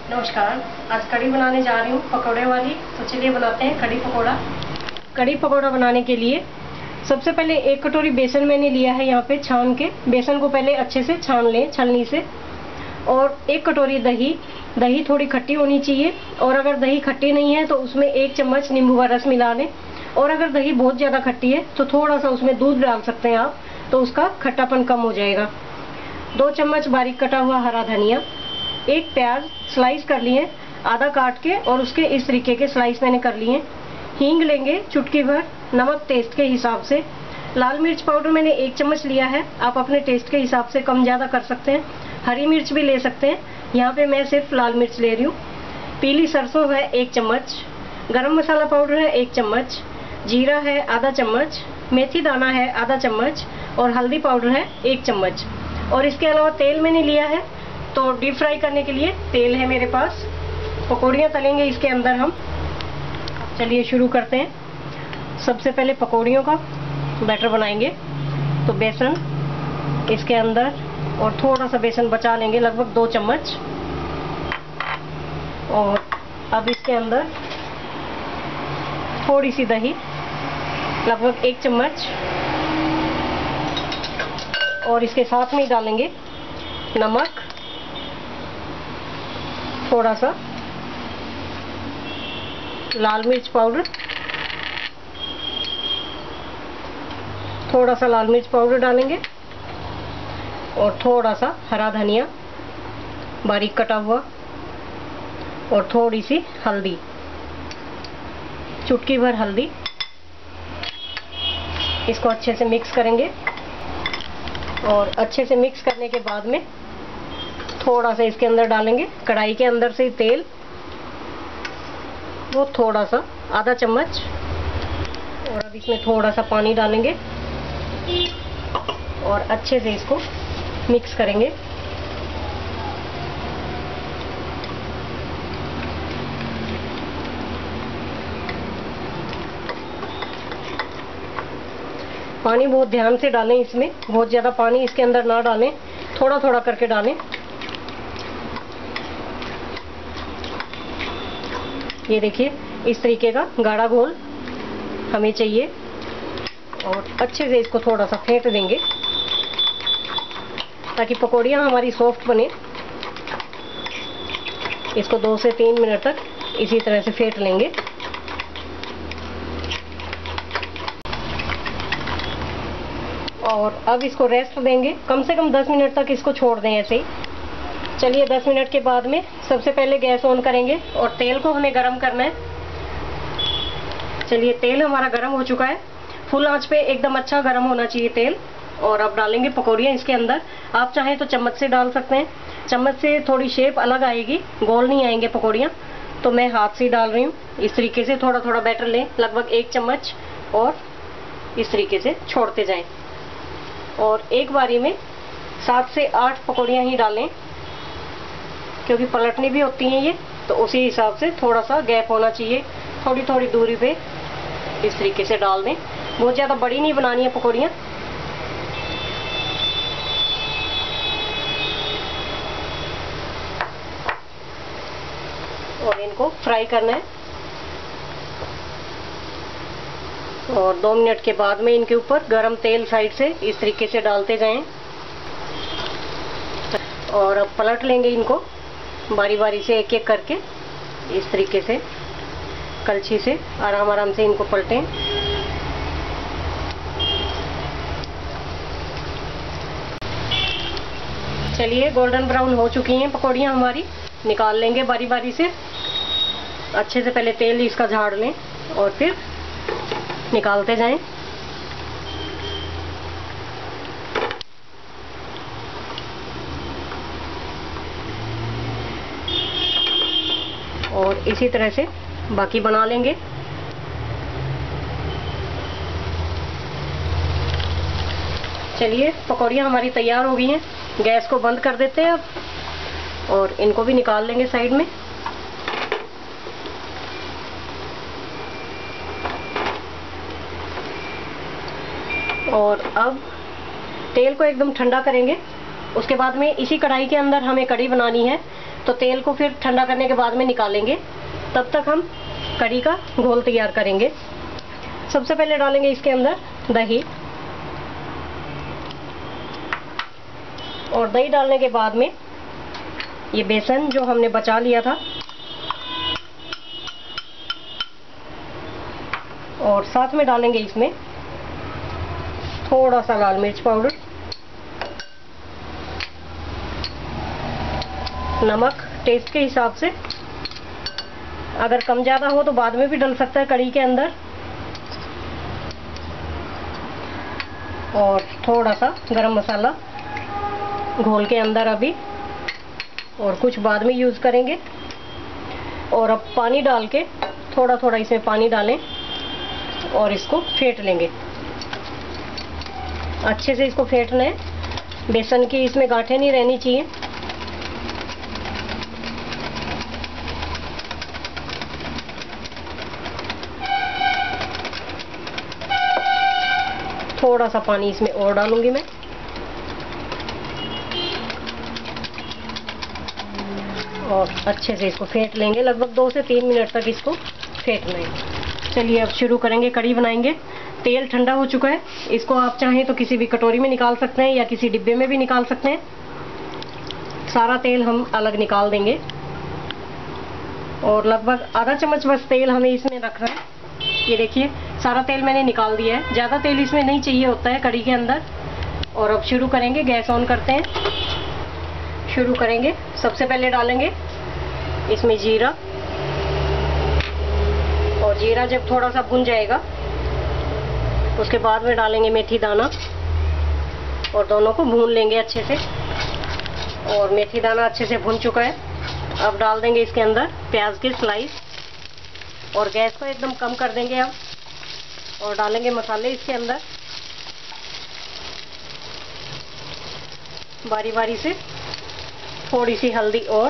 नमस्कार। आज कढ़ी बनाने जा रही हूँ पकौड़े वाली। तो चलिए बनाते हैं कढ़ी पकौड़ा। कढ़ी पकौड़ा बनाने के लिए सबसे पहले 1 कटोरी बेसन मैंने लिया है यहाँ पे छान के। बेसन को पहले अच्छे से छान लें छलनी से। और 1 कटोरी दही। दही थोड़ी खट्टी होनी चाहिए, और अगर दही खट्टी नहीं है तो उसमें 1 चम्मच नींबू का रस मिला लें। और अगर दही बहुत ज़्यादा खट्टी है तो थोड़ा सा उसमें दूध डाल सकते हैं आप, तो उसका खट्टापन कम हो जाएगा। 2 चम्मच बारीक कटा हुआ हरा धनिया। 1 प्याज स्लाइस कर लिए, आधा काट के, और उसके इस तरीके के स्लाइस मैंने कर लिए। हींग लेंगे चुटकी भर, नमक टेस्ट के हिसाब से। लाल मिर्च पाउडर मैंने 1 चम्मच लिया है, आप अपने टेस्ट के हिसाब से कम ज़्यादा कर सकते हैं। हरी मिर्च भी ले सकते हैं, यहाँ पे मैं सिर्फ लाल मिर्च ले रही हूँ। पीली सरसों है 1 चम्मच। गरम मसाला पाउडर है 1 चम्मच। जीरा है आधा चम्मच। मेथी दाना है आधा चम्मच। और हल्दी पाउडर है 1 चम्मच। और इसके अलावा तेल मैंने लिया है, तो डीप फ्राई करने के लिए तेल है मेरे पास। पकौड़ियाँ तलेंगे इसके अंदर हम। चलिए शुरू करते हैं। सबसे पहले पकौड़ियों का बैटर बनाएंगे। तो बेसन इसके अंदर, और थोड़ा सा बेसन बचा लेंगे, लगभग 2 चम्मच। और अब इसके अंदर थोड़ी सी दही, लगभग 1 चम्मच। और इसके साथ में ही डालेंगे नमक, थोड़ा सा लाल मिर्च पाउडर, थोड़ा सा लाल मिर्च पाउडर डालेंगे, और थोड़ा सा हरा धनिया बारीक कटा हुआ, और थोड़ी सी हल्दी, चुटकी भर हल्दी। इसको अच्छे से मिक्स करेंगे। और अच्छे से मिक्स करने के बाद में थोड़ा सा इसके अंदर डालेंगे कढ़ाई के अंदर से ही तेल, वो थोड़ा सा आधा चम्मच। और अब इसमें थोड़ा सा पानी डालेंगे और अच्छे से इसको मिक्स करेंगे। पानी बहुत ध्यान से डालें, इसमें बहुत ज़्यादा पानी इसके अंदर ना डालें, थोड़ा थोड़ा करके डालें। ये देखिए इस तरीके का गाढ़ा घोल हमें चाहिए। और अच्छे से इसको थोड़ा सा फेंट देंगे ताकि पकौड़ियाँ हमारी सॉफ्ट बने। इसको 2 से 3 मिनट तक इसी तरह से फेंट लेंगे। और अब इसको रेस्ट देंगे, कम से कम 10 मिनट तक इसको छोड़ दें ऐसे ही। चलिए 10 मिनट के बाद में सबसे पहले गैस ऑन करेंगे और तेल को हमें गरम करना है। चलिए तेल हमारा गरम हो चुका है। फुल आंच पे एकदम अच्छा गरम होना चाहिए तेल। और अब डालेंगे पकौड़ियाँ इसके अंदर। आप चाहें तो चम्मच से डाल सकते हैं, चम्मच से थोड़ी शेप अलग आएगी, गोल नहीं आएंगे पकौड़ियाँ। तो मैं हाथ से ही डाल रही हूँ। इस तरीके से थोड़ा थोड़ा बैटर लें, लगभग 1 चम्मच, और इस तरीके से छोड़ते जाएं। और एक बारी में 7 से 8 पकौड़ियाँ ही डालें, क्योंकि पलटनी भी होती हैं ये, तो उसी हिसाब से थोड़ा सा गैप होना चाहिए। थोड़ी थोड़ी दूरी पे इस तरीके से डाल दें। बहुत ज़्यादा बड़ी नहीं बनानी है पकौड़ियाँ। और इनको फ्राई करना है। और 2 मिनट के बाद में इनके ऊपर गरम तेल साइड से इस तरीके से डालते जाएं। और अब पलट लेंगे इनको बारी बारी से, एक एक करके इस तरीके से कलछी से आराम आराम से इनको पलटें। चलिए गोल्डन ब्राउन हो चुकी हैं पकौड़ियाँ हमारी, निकाल लेंगे बारी बारी से। अच्छे से पहले तेल इसका झाड़ लें और फिर निकालते जाएं। और इसी तरह से बाकी बना लेंगे। चलिए पकौड़ियाँ हमारी तैयार हो गई हैं। गैस को बंद कर देते हैं अब, और इनको भी निकाल लेंगे साइड में। और अब तेल को एकदम ठंडा करेंगे। उसके बाद में इसी कढ़ाई के अंदर हमें कढ़ी बनानी है, तो तेल को फिर ठंडा करने के बाद में निकालेंगे। तब तक हम कढ़ी का घोल तैयार करेंगे। सबसे पहले डालेंगे इसके अंदर दही, और दही डालने के बाद में ये बेसन जो हमने बचा लिया था, और साथ में डालेंगे इसमें थोड़ा सा लाल मिर्च पाउडर, नमक टेस्ट के हिसाब से, अगर कम ज़्यादा हो तो बाद में भी डल सकता है कढ़ी के अंदर, और थोड़ा सा गरम मसाला घोल के अंदर अभी, और कुछ बाद में यूज़ करेंगे। और अब पानी डाल के थोड़ा थोड़ा इसमें पानी डालें और इसको फेंट लेंगे। अच्छे से इसको फेंटना है, बेसन की इसमें गांठें नहीं रहनी चाहिए। थोड़ा सा पानी इसमें और डालूंगी मैं, और अच्छे से इसको फेंट लेंगे। लगभग 2 से 3 मिनट तक इसको फेंटना है। चलिए अब शुरू करेंगे, कढ़ी बनाएंगे। तेल ठंडा हो चुका है, इसको आप चाहें तो किसी भी कटोरी में निकाल सकते हैं या किसी डिब्बे में भी निकाल सकते हैं। सारा तेल हम अलग निकाल देंगे, और लगभग आधा चम्मच बस तेल हमें इसमें रखना है। ये देखिए सारा तेल मैंने निकाल दिया है, ज़्यादा तेल इसमें नहीं चाहिए होता है कढ़ी के अंदर। और अब शुरू करेंगे, गैस ऑन करते हैं, शुरू करेंगे। सबसे पहले डालेंगे इसमें जीरा, और जीरा जब थोड़ा सा भुन जाएगा उसके बाद में डालेंगे मेथी दाना, और दोनों को भून लेंगे अच्छे से। और मेथी दाना अच्छे से भुन चुका है। अब डाल देंगे इसके अंदर प्याज के स्लाइस, और गैस को एकदम कम कर देंगे अब, और डालेंगे मसाले इसके अंदर बारी बारी से। थोड़ी सी हल्दी और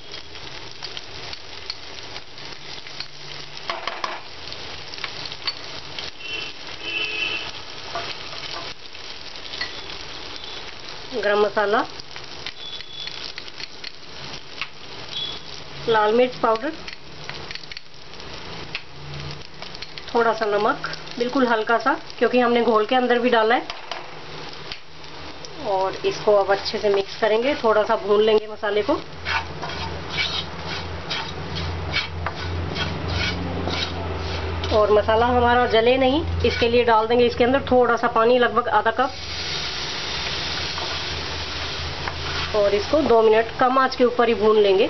गरम मसाला, लाल मिर्च पाउडर, थोड़ा सा नमक, बिल्कुल हल्का सा, क्योंकि हमने घोल के अंदर भी डाला है। और इसको अब अच्छे से मिक्स करेंगे, थोड़ा सा भून लेंगे मसाले को। और मसाला हमारा जले नहीं, इसके लिए डाल देंगे इसके अंदर थोड़ा सा पानी, लगभग आधा कप, और इसको 2 मिनट कम आंच के ऊपर ही भून लेंगे।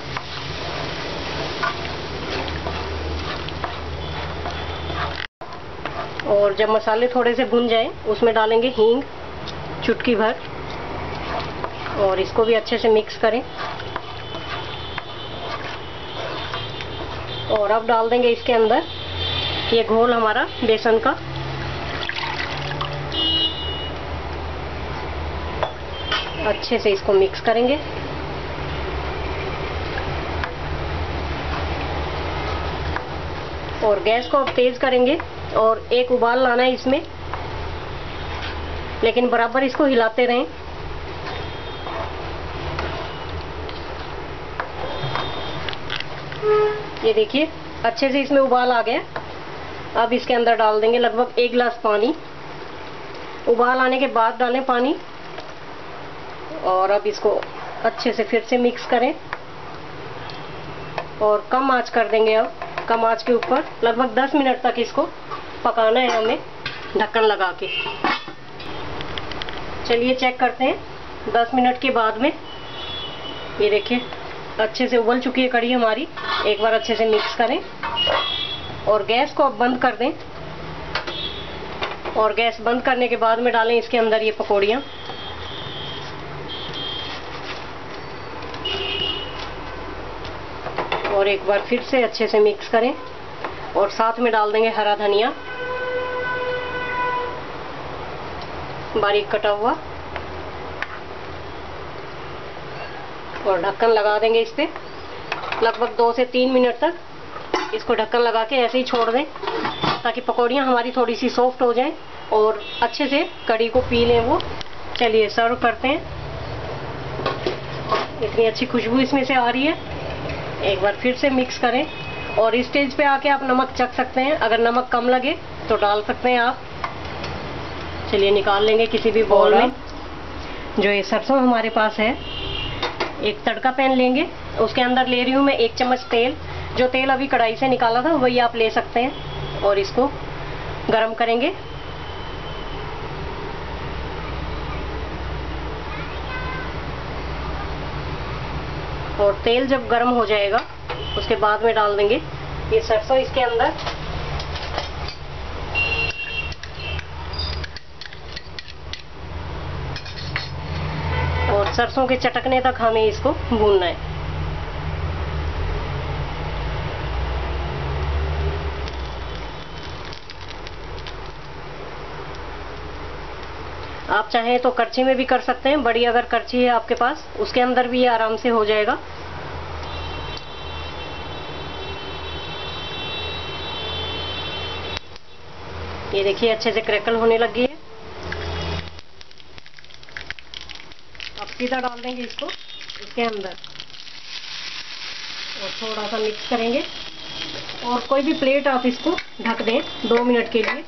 और जब मसाले थोड़े से भुन जाएं उसमें डालेंगे हींग चुटकी भर, और इसको भी अच्छे से मिक्स करें। और अब डाल देंगे इसके अंदर ये घोल हमारा बेसन का, अच्छे से इसको मिक्स करेंगे। और गैस को अब तेज करेंगे, और एक उबाल लाना है इसमें, लेकिन बराबर इसको हिलाते रहें। ये देखिए अच्छे से इसमें उबाल आ गया। अब इसके अंदर डाल देंगे लगभग 1 गिलास पानी। उबाल आने के बाद डालें पानी, और अब इसको अच्छे से फिर से मिक्स करें, और कम आंच कर देंगे। अब कम आंच के ऊपर लगभग 10 मिनट तक इसको पकाना है हमें, ढक्कन लगा के। चलिए चेक करते हैं 10 मिनट के बाद में। ये देखिए अच्छे से उबल चुकी है कढ़ी हमारी। एक बार अच्छे से मिक्स करें, और गैस को अब बंद कर दें। और गैस बंद करने के बाद में डालें इसके अंदर ये पकौड़ियाँ। और एक बार फिर से अच्छे से मिक्स करें, और साथ में डाल देंगे हरा धनिया बारीक कटा हुआ, और ढक्कन लगा देंगे इस पे। लगभग 2 से 3 मिनट तक इसको ढक्कन लगा के ऐसे ही छोड़ दें, ताकि पकौड़ियाँ हमारी थोड़ी सी सॉफ्ट हो जाएं और अच्छे से कढ़ी को पी लें वो। चलिए सर्व करते हैं। इतनी अच्छी खुशबू इसमें से आ रही है। एक बार फिर से मिक्स करें और इस स्टेज पे आके आप नमक चख सकते हैं। अगर नमक कम लगे तो डाल सकते हैं आप। चलिए निकाल लेंगे किसी भी बाउल में। जो ये सरसों हमारे पास है, एक तड़का पैन लेंगे, उसके अंदर ले रही हूँ मैं 1 चम्मच तेल। जो तेल अभी कढ़ाई से निकाला था वही आप ले सकते हैं और इसको गरम करेंगे। और तेल जब गर्म हो जाएगा उसके बाद में डाल देंगे ये सरसों इसके अंदर। और सरसों के चटकने तक हमें इसको भूनना है। आप चाहें तो करछी में भी कर सकते हैं, बड़ी अगर करछी है आपके पास उसके अंदर भी ये आराम से हो जाएगा। ये देखिए अच्छे से क्रैकल होने लगी है। अब सीधा डाल देंगे इसको इसके अंदर और थोड़ा सा मिक्स करेंगे। और कोई भी प्लेट आप इसको ढक दें 2 मिनट के लिए।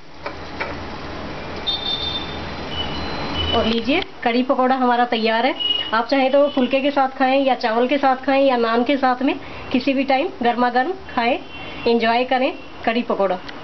और लीजिए कड़ी पकौड़ा हमारा तैयार है। आप चाहें तो फुल्के के साथ खाएं या चावल के साथ खाएं या नान के साथ में, किसी भी टाइम गर्मा गर्म खाएं। एंजॉय करें कड़ी पकौड़ा।